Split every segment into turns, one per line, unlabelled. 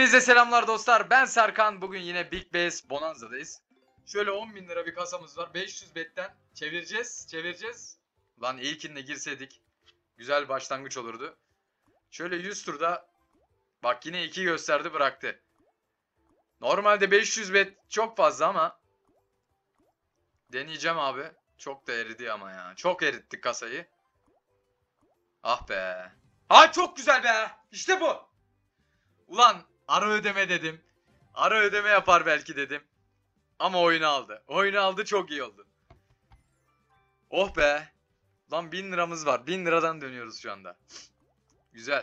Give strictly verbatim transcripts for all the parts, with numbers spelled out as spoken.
Hepinize selamlar dostlar. Ben Serkan. Bugün yine Big Bass Bonanza'dayız. Şöyle on bin lira bir kasamız var. beş yüz betten çevireceğiz. Çevireceğiz. Lan ilkinde girseydik güzel başlangıç olurdu. Şöyle yüz turda bak yine iki gösterdi, bıraktı. Normalde beş yüz bet çok fazla ama deneyeceğim abi. Çok da eridi ama ya. Çok erittik kasayı. Ah be. Ha, çok güzel be. İşte bu. Ulan ara ödeme dedim. Ara ödeme yapar belki dedim. Ama oyunu aldı. Oyunu aldı, çok iyi oldu. Oh be. Lan bin liramız var. Bin liradan dönüyoruz şu anda. Güzel.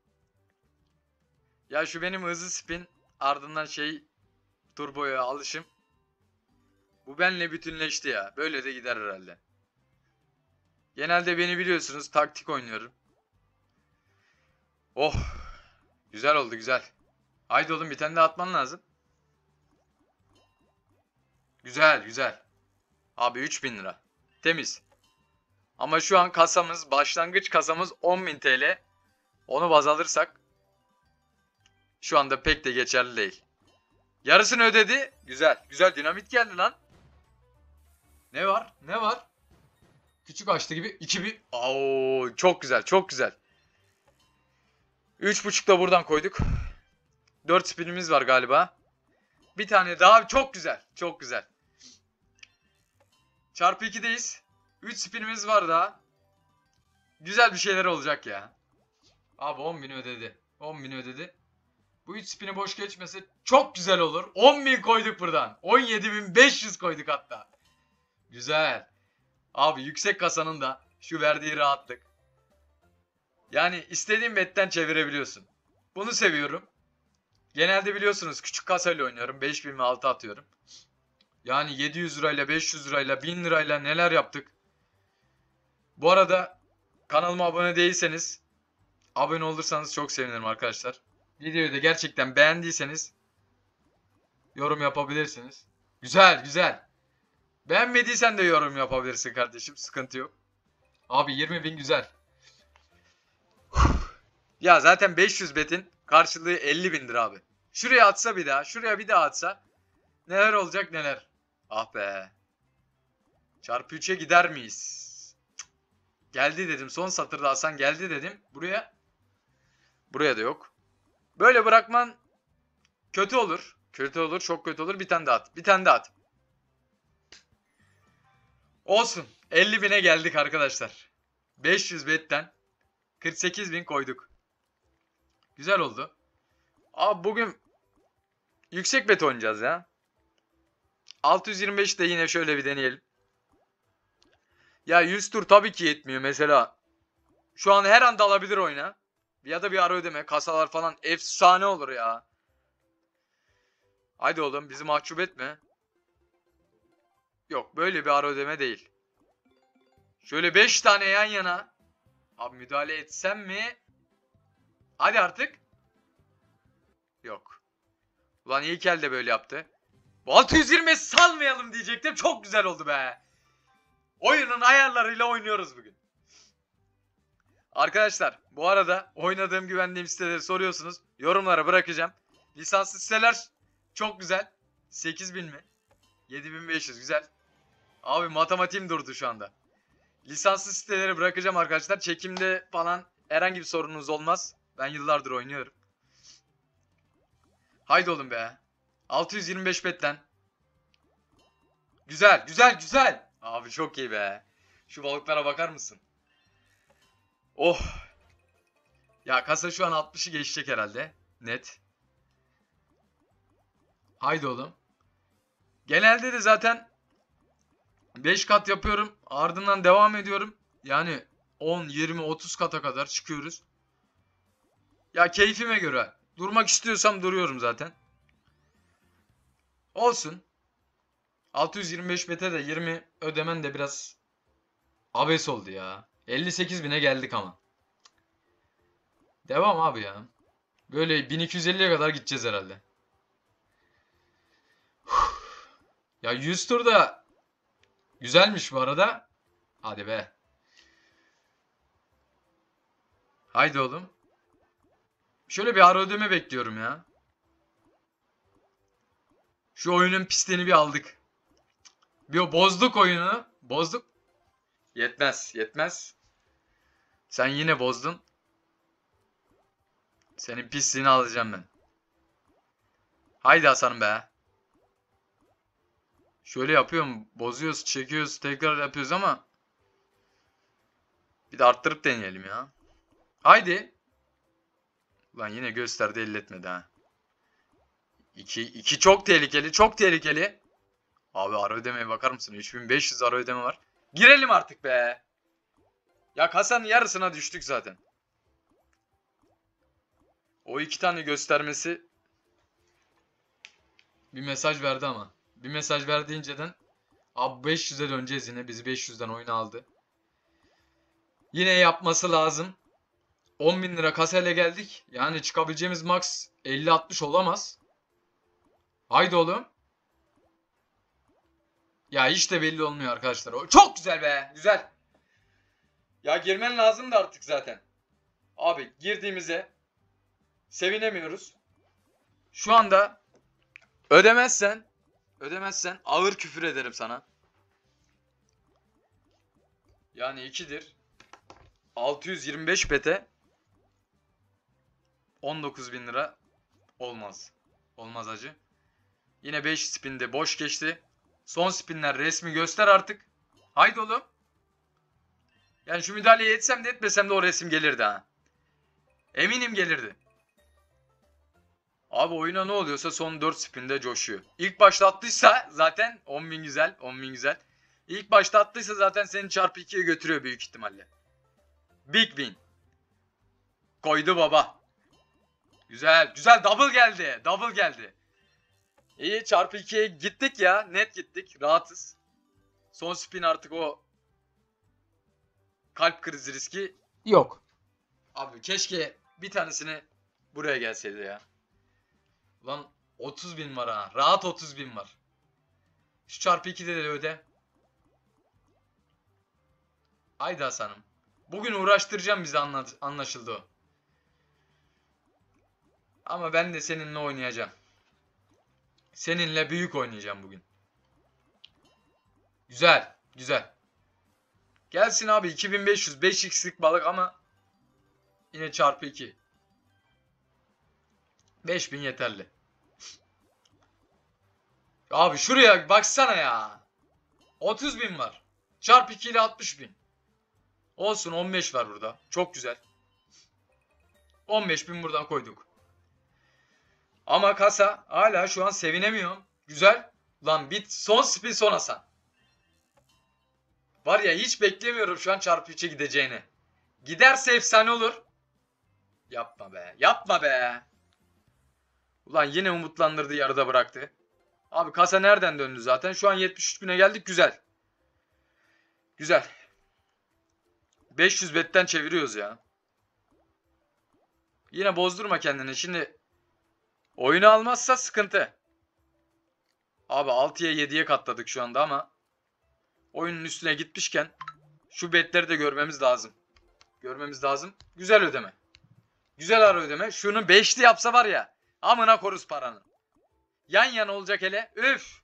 Ya şu benim hızlı spin, ardından şey turboya alışım. Bu benle bütünleşti ya. Böyle de gider herhalde. Genelde beni biliyorsunuz, taktik oynuyorum. Oh. Güzel oldu, güzel. Haydi oğlum, bir tane de atman lazım. Güzel güzel. Abi üç bin lira. Temiz. Ama şu an kasamız, başlangıç kasamız on bin T L. Onu baz alırsak şu anda pek de geçerli değil. Yarısını ödedi. Güzel. Güzel, dinamit geldi lan. Ne var? Ne var? Küçük açtı gibi. iki bin. Oo, çok güzel. Çok güzel. üç buçuk da buradan koyduk. dört spinimiz var galiba. Bir tane daha. Çok güzel. Çok güzel. Çarpı ikideyiz. üç spinimiz var daha. Güzel bir şeyler olacak ya. Abi on bin ödedi. on bin ödedi. Bu üç spini boş geçmese çok güzel olur. on bin koyduk buradan. on yedi bin beş yüz koyduk hatta. Güzel. Abi yüksek kasanın da şu verdiği rahatlık. Yani istediğin betten çevirebiliyorsun. Bunu seviyorum. Genelde biliyorsunuz küçük kasayla oynuyorum. beş bin ve altı atıyorum. Yani yedi yüz lirayla, beş yüz lirayla, bin lirayla neler yaptık. Bu arada kanalıma abone değilseniz abone olursanız çok sevinirim arkadaşlar. Videoyu da gerçekten beğendiyseniz yorum yapabilirsiniz. Güzel güzel. Beğenmediysen de yorum yapabilirsin kardeşim. Sıkıntı yok. Abi yirmi bin güzel. Ya zaten beş yüz betin karşılığı elli bindir abi. Şuraya atsa bir daha. Şuraya bir daha atsa. Neler olacak neler. Ah be. Çarpı üçe gider miyiz? Geldi dedim. Son satırda Hasan geldi dedim. Buraya. Buraya da yok. Böyle bırakman kötü olur. Kötü olur. Çok kötü olur. Bir tane daha at. Bir tane daha at. Olsun. elli bine geldik arkadaşlar. beş yüz betten kırk sekiz bin koyduk. Güzel oldu. Abi bugün yüksek bet oynayacağız ya. altı yüz yirmi beş de yine şöyle bir deneyelim. Ya yüz tur tabii ki yetmiyor mesela. Şu an her an dalabilir oyuna. Ya da bir ara ödeme. Kasalar falan efsane olur ya. Haydi oğlum, bizi mahcup etme. Yok, böyle bir ara ödeme değil. Şöyle beş tane yan yana. Abi müdahale etsem mi? Hadi artık. Yok. Ulan ilk elde böyle yaptı. Bu altı yüz yirmi salmayalım diyecektim. Çok güzel oldu be. Oyunun ayarlarıyla oynuyoruz bugün. Arkadaşlar bu arada oynadığım, güvendiğim siteleri soruyorsunuz. Yorumlara bırakacağım. Lisanslı siteler çok güzel. sekiz bin mi? yedi bin beş yüz güzel. Abi matematiğim durdu şu anda. Lisanslı siteleri bırakacağım arkadaşlar. Çekimde falan herhangi bir sorununuz olmaz. Ben yıllardır oynuyorum. Haydi oğlum be. altı yüz yirmi beş betten. Güzel güzel güzel. Abi çok iyi be. Şu balıklara bakar mısın? Oh. Ya kasa şu an altmışı geçecek herhalde. Net. Haydi oğlum. Genelde de zaten beş kat yapıyorum. Ardından devam ediyorum. Yani on, yirmi, otuz kata kadar çıkıyoruz. Ya keyfime göre. Durmak istiyorsam duruyorum zaten. Olsun. altı yüz yirmi beş bete de yirmi ödemen de biraz abes oldu ya. elli sekiz bine geldik ama. Devam abi ya. Böyle bin iki yüz elliye kadar gideceğiz herhalde. Ya yüz tur da güzelmiş bu arada. Hadi be. Haydi oğlum. Şöyle bir ara ödeme bekliyorum ya. Şu oyunun pisliğini bir aldık. Bir bozduk oyunu. Bozduk. Yetmez. Yetmez. Sen yine bozdun. Senin pisliğini alacağım ben. Haydi Hasan'ım be. Şöyle yapıyorum. Bozuyoruz, çekiyoruz, tekrar yapıyoruz ama bir de arttırıp deneyelim ya. Haydi. Lan yine gösterdi, elletmedi ha. iki iki çok tehlikeli, çok tehlikeli. Abi ara ödemeye bakar mısın? üç bin beş yüz ara ödeme var. Girelim artık be. Ya kasanın yarısına düştük zaten. O iki tane göstermesi bir mesaj verdi ama. Bir mesaj verdi inceden. Abi beş yüze döneceğiz yine. Bizi beş yüzden oyuna aldı. Yine yapması lazım. on bin lira kasayla geldik. Yani çıkabileceğimiz max elli altmış olamaz. Haydi oğlum. Ya hiç de belli olmuyor arkadaşlar. O çok güzel be. Güzel. Ya girmen lazımdı artık zaten. Abi girdiğimize sevinemiyoruz. Şu anda ödemezsen ödemezsen ağır küfür ederim sana. Yani ikidir. altı yüz yirmi beş bete on dokuz bin lira olmaz. Olmaz acı. Yine beş spinde boş geçti. Son spinler resmi göster artık. Haydi oğlum. Yani şu müdahaleyi etsem de etmesem de o resim gelirdi ha. Eminim gelirdi. Abi oyuna ne oluyorsa son dört spinde coşuyor. İlk başta attıysa zaten on bin güzel. on bin güzel. İlk başta attıysa zaten seni çarpı ikiye götürüyor büyük ihtimalle. Big win. Koydu baba. Güzel. Güzel. Double geldi. Double geldi. İyi, çarpı ikiye gittik ya. Net gittik. Rahatız. Son spin artık o kalp krizi riski yok. Abi keşke bir tanesini buraya gelseydi ya. Lan otuz bin var ha. Rahat otuz bin var. Şu çarpı ikide de öde. Haydi Hasan'ım. Bugün uğraştıracağım bizi, anlaşıldı o. Ama ben de seninle oynayacağım. Seninle büyük oynayacağım bugün. Güzel. Güzel. Gelsin abi iki bin beş yüz. beş x'lik balık ama yine çarpı iki. beş bin yeterli. Abi şuraya baksana ya. otuz bin var. Çarpı iki ile altmış bin. Olsun, on beş var burada. Çok güzel. on beş bin buradan koyduk. Ama kasa hala şu an sevinemiyorum. Güzel. Lan bit son spin son Hasan. Var ya hiç beklemiyorum şu an çarpı üçe gideceğini. Giderse efsane olur. Yapma be. Yapma be. Ulan yine umutlandırdı, yarıda bıraktı. Abi kasa nereden döndü zaten? Şu an yetmiş üç bine geldik. Güzel. Güzel. beş yüz betten çeviriyoruz ya. Yine bozdurma kendini. Şimdi oyunu almazsa sıkıntı. Abi altıya yediye katladık şu anda ama oyunun üstüne gitmişken şu betleri de görmemiz lazım. Görmemiz lazım. Güzel ödeme. Güzel ara ödeme. Şunu beşli yapsa var ya. Amına koruz paranın. Yan yana olacak hele. Üf.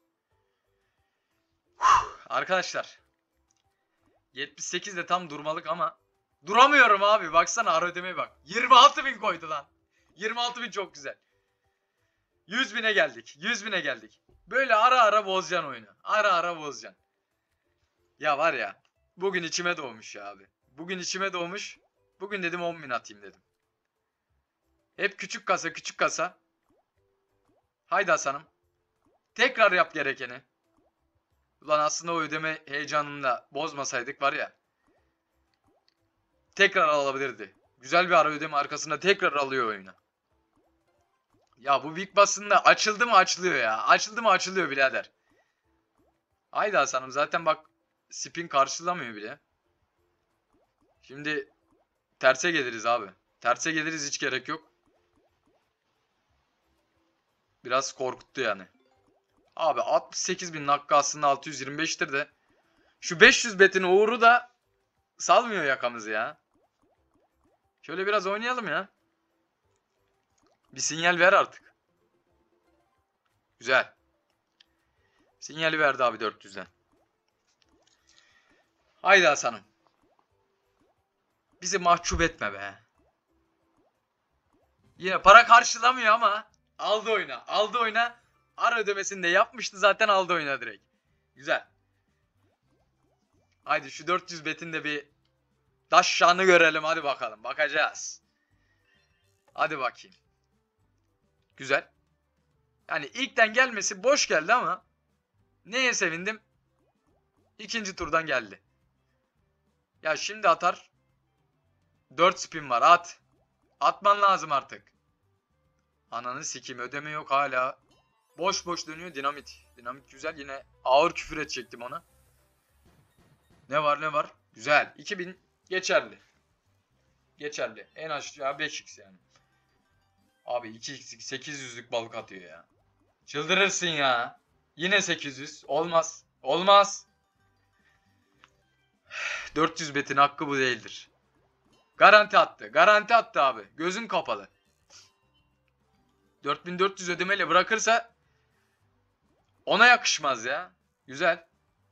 Arkadaşlar. yetmiş sekiz de tam durmalık ama duramıyorum abi. Baksana ara ödemeye bak. yirmi altı bin koydu lan. yirmi altı bin çok güzel. yüz bine geldik. yüz bine geldik. Böyle ara ara bozacaksın oyunu. Ara ara bozacaksın. Ya var ya. Bugün içime doğmuş ya abi. Bugün içime doğmuş. Bugün dedim on bin atayım dedim. Hep küçük kasa küçük kasa. Haydi Hasan'ım. Tekrar yap gerekeni. Ulan aslında o ödeme heyecanını da bozmasaydık var ya. Tekrar alabilirdi. Güzel bir ara ödeme arkasında tekrar alıyor oyunu. Ya bu Big Boss'ın da açıldı mı açılıyor ya. Açıldı mı açılıyor birader. Haydi Hasan'ım, zaten bak spin karşılamıyor bile. Şimdi terse geliriz abi. Terse geliriz, hiç gerek yok. Biraz korkuttu yani. Abi altmış sekiz bin hakkı aslında altı yüz yirmi beştir de. Şu beş yüz betin uğru da salmıyor yakamızı ya. Şöyle biraz oynayalım ya. Bir sinyal ver artık. Güzel. Sinyali verdi abi dört yüzden. Haydi Hasan'ım. Bizi mahcup etme be. Yine para karşılamıyor ama aldı oyuna. Aldı oyuna. Ara ödemesini de yapmıştı zaten, aldı oyuna direkt. Güzel. Haydi şu dört yüz betin de bir taşşanı görelim, hadi bakalım. Bakacağız. Hadi bakayım. Güzel. Yani ilkten gelmesi boş geldi ama neye sevindim? İkinci turdan geldi. Ya şimdi atar. dört spin var, at. Atman lazım artık. Ananı sikeyim, ödeme yok hala. Boş boş dönüyor dinamit. Dinamit güzel, yine ağır küfür edecektim ona. Ne var ne var? Güzel. iki bin geçerli. Geçerli. En aşağı beş x yani. Abi iki x sekiz yüzlük balık atıyor ya. Çıldırırsın ya. Yine sekiz yüz. Olmaz. Olmaz. dört yüz betin hakkı bu değildir. Garanti attı. Garanti attı abi. Gözün kapalı. dört bin dört yüz ödemeyle bırakırsa ona yakışmaz ya. Güzel.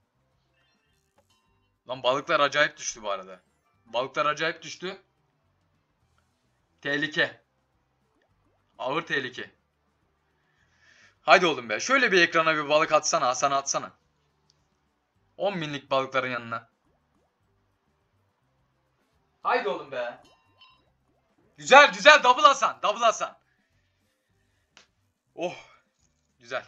Lan balıklar acayip düştü bu arada. Balıklar acayip düştü. Tehlike. Ağır tehlike. Haydi oğlum be. Şöyle bir ekrana bir balık atsana. Hasan atsana. on binlik balıkların yanına. Haydi oğlum be. Güzel güzel. Double Hasan. Double Hasan. Oh. Güzel.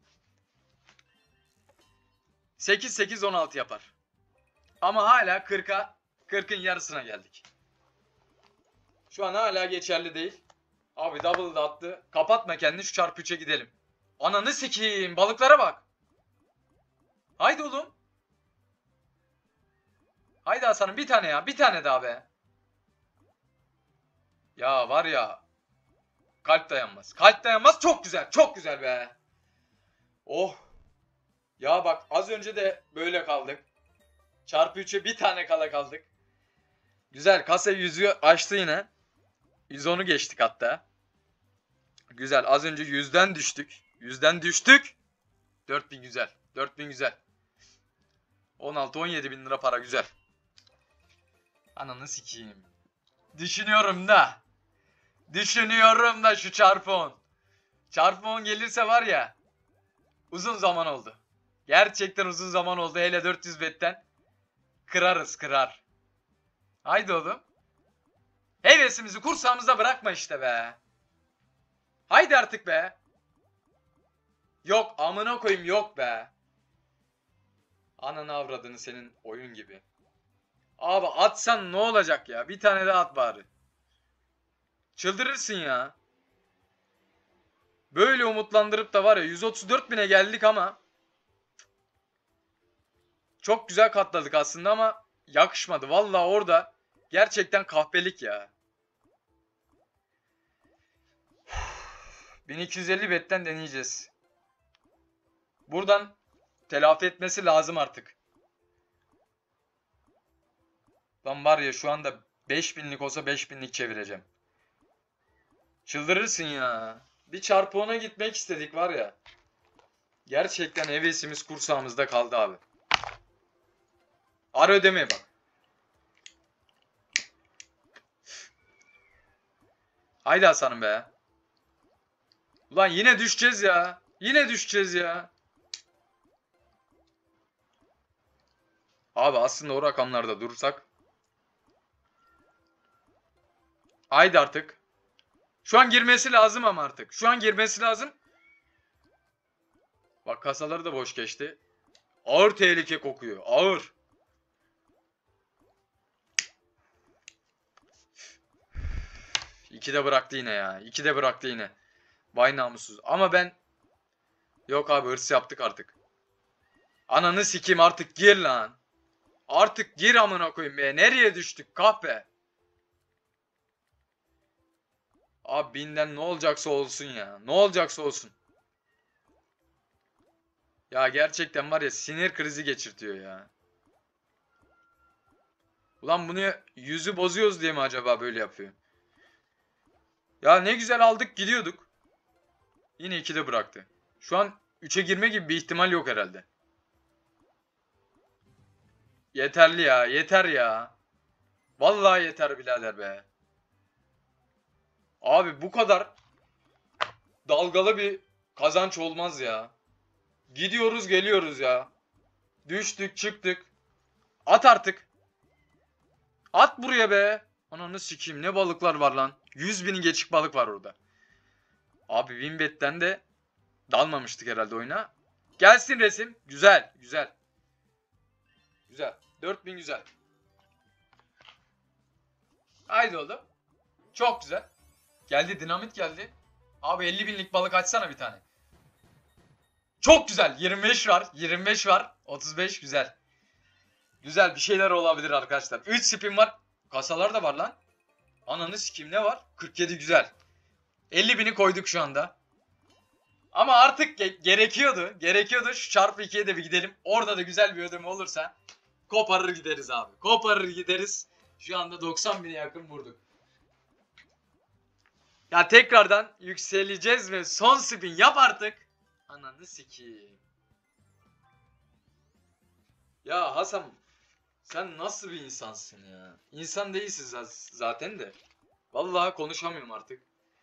sekiz sekiz on altı yapar. Ama hala kırka kırkın yarısına geldik. Şu an hala geçerli değil. Abi double da attı. Kapatma kendini, şu çarpı üçe gidelim. Ananı sikeyim, balıklara bak. Haydi oğlum. Haydi Hasan'ım, bir tane ya. Bir tane daha be. Ya var ya. Kalp dayanmaz. Kalp dayanmaz. Çok güzel. Çok güzel be. Oh. Ya bak az önce de böyle kaldık. Çarpı üçe bir tane kala kaldık. Güzel. Kasa yüzü açtı yine. yüz onu geçtik hatta. Güzel. Az önce yüzden düştük. yüzden düştük. dört bin güzel. dört bin güzel. on altı on yedi bin lira para güzel. Ananı sikeyim. Düşünüyorum da. Düşünüyorum da şu çarpı on. Çarpı on gelirse var ya. Uzun zaman oldu. Gerçekten uzun zaman oldu. Hele dört yüz betten. Kırarız kırar. Haydi oğlum. Hevesimizi kursağımızda bırakma işte be. Haydi artık be. Yok amına koyayım, yok be. Ananı avradını senin oyun gibi. Abi atsan ne olacak ya? Bir tane daha at bari. Çıldırırsın ya. Böyle umutlandırıp da var ya, yüz otuz dört bine geldik ama çok güzel katladık aslında ama yakışmadı. Vallahi orada gerçekten kahpelik ya. bin iki yüz elli betten deneyeceğiz. Buradan telafi etmesi lazım artık. Lan var ya, şu anda beş binlik olsa beş binlik çevireceğim. Çıldırırsın ya. Bir çarpı ona gitmek istedik var ya. Gerçekten hevesimiz kursağımızda kaldı abi. Ara ödemeye bak. Haydi Hasan'ım be. Ulan yine düşeceğiz ya. Yine düşeceğiz ya. Abi aslında o rakamlarda durursak. Haydi artık. Şu an girmesi lazım ama artık. Şu an girmesi lazım. Bak kasaları da boş geçti. Ağır tehlike kokuyor. Ağır. İki de bıraktı yine ya. İki de bıraktı yine. Vay namussuz. Ama ben... Yok abi, hırs yaptık artık. Ananı sikeyim, artık gir lan. Artık gir amına koyayım be. Nereye düştük kahpe. Abi binden ne olacaksa olsun ya. Ne olacaksa olsun. Ya gerçekten var ya, sinir krizi geçirtiyor ya. Ulan bunu yüzü bozuyoruz diye mi acaba böyle yapıyor? Ya ne güzel aldık gidiyorduk. Yine ikide bıraktı. Şu an üçe girme gibi bir ihtimal yok herhalde. Yeterli ya. Yeter ya. Vallahi yeter birader be. Abi bu kadar dalgalı bir kazanç olmaz ya. Gidiyoruz geliyoruz ya. Düştük çıktık. At artık. At buraya be. Ananı sikeyim, ne balıklar var lan. yüz binin geçik balık var orada. Abi Winbet'ten de dalmamıştık herhalde oyuna. Gelsin resim. Güzel güzel. Güzel. dört bin güzel. Haydi oğlum. Çok güzel. Geldi, dinamit geldi. Abi elli binlik balık açsana bir tane. Çok güzel. yirmi beş var. yirmi beş var. otuz beş güzel. Güzel bir şeyler olabilir arkadaşlar. üç spin var. Kasalar da var lan. Ananı sikeyim, ne var? kırk yedi güzel. elli bini koyduk şu anda. Ama artık ge gerekiyordu. Gerekiyordu. Şu çarpı ikiye de bir gidelim. Orada da güzel bir ödeme olursa koparır gideriz abi. Koparır gideriz. Şu anda doksan bine yakın vurduk. Ya tekrardan yükseleceğiz ve son spin yap artık. Ananı sikeyim. Ya Hasan, sen nasıl bir insansın ya? İnsan değilsin zaten de. Vallahi konuşamıyorum artık.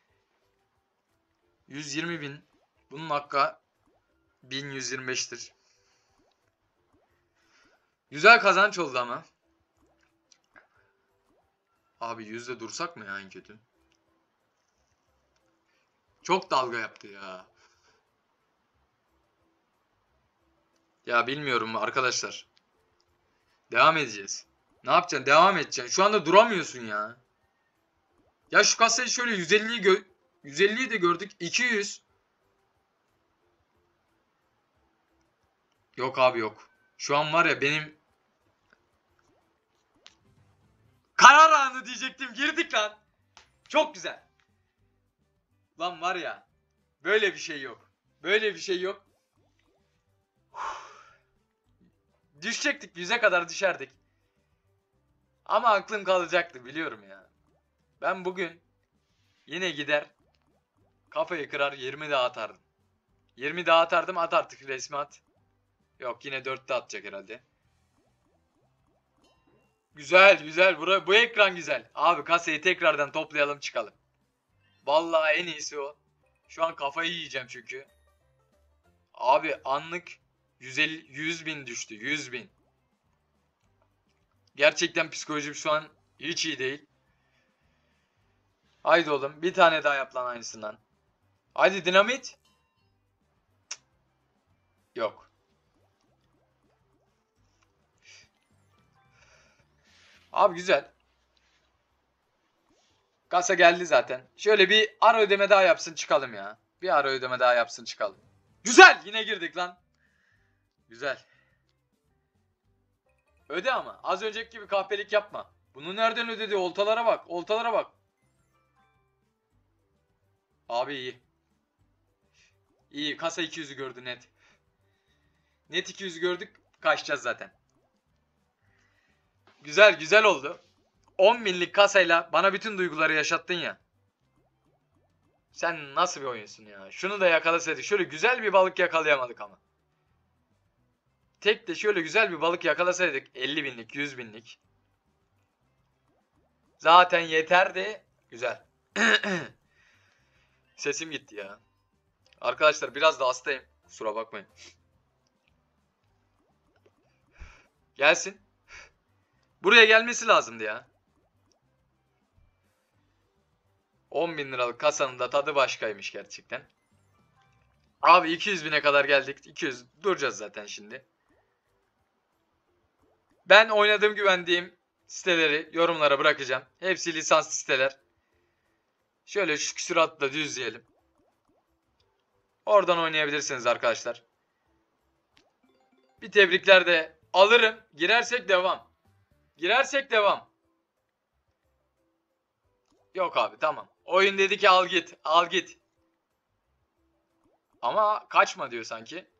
yüz yirmi bin. Bunun hakkı bin yüz yirmi beş'tir. Güzel kazanç oldu ama. Abi yüzde dursak mı ya en kötü? Çok dalga yaptı ya. Ya bilmiyorum arkadaşlar. Devam edeceğiz. Ne yapacaksın? Devam edeceksin. Şu anda duramıyorsun ya. Ya şu kasayı şöyle yüz elliyi gö yüz elliyi de gördük. iki yüz. Yok abi yok. Şu an var ya benim karar anı diyecektim. Girdik lan. Çok güzel. Lan var ya, böyle bir şey yok. Böyle bir şey yok. Düşecektik, yüze kadar düşerdik. Ama aklım kalacaktı, biliyorum ya. Ben bugün yine gider kafayı kırar yirmi daha atardım. yirmi daha atardım, at artık resmi at. Yok, yine dörtte atacak herhalde. Güzel güzel, bu, bu ekran güzel. Abi kasayı tekrardan toplayalım çıkalım. Vallahi en iyisi o. Şu an kafayı yiyeceğim çünkü. Abi anlık yüz elli, yüz bin düştü, yüz bin. Gerçekten psikolojim şu an hiç iyi değil. Haydi oğlum, bir tane daha yap lan aynısından. Haydi dinamit. Cık. Yok. Abi güzel. Kasa geldi zaten. Şöyle bir ara ödeme daha yapsın çıkalım ya. Bir ara ödeme daha yapsın çıkalım. Güzel, yine girdik lan. Güzel. Öde ama. Az önceki gibi kahpelik yapma. Bunu nereden ödedi? Oltalara bak. Oltalara bak. Abi iyi. İyi. Kasa iki yüzü gördü net. Net iki yüzü gördük. Kaçacağız zaten. Güzel güzel oldu. on binlik kasayla bana bütün duyguları yaşattın ya. Sen nasıl bir oyunsun ya. Şunu da yakalasaydık. Şöyle güzel bir balık yakalayamadık ama. Tek de şöyle güzel bir balık yakalasaydık. elli binlik, yüz binlik. Zaten yeterdi. Güzel. Sesim gitti ya. Arkadaşlar biraz da hastayım. Kusura bakmayın. Gelsin. Buraya gelmesi lazımdı ya. on bin liralık kasanın da tadı başkaymış gerçekten. Abi iki yüz bine kadar geldik. iki yüz duracağız zaten şimdi. Ben oynadığım, güvendiğim siteleri yorumlara bırakacağım. Hepsi lisanslı siteler. Şöyle şu küsuratla düzleyelim. Oradan oynayabilirsiniz arkadaşlar. Bir tebrikler de alırım. Girersek devam. Girersek devam. Yok abi, tamam. Oyun dedi ki al git. Al git. Ama kaçma diyor sanki.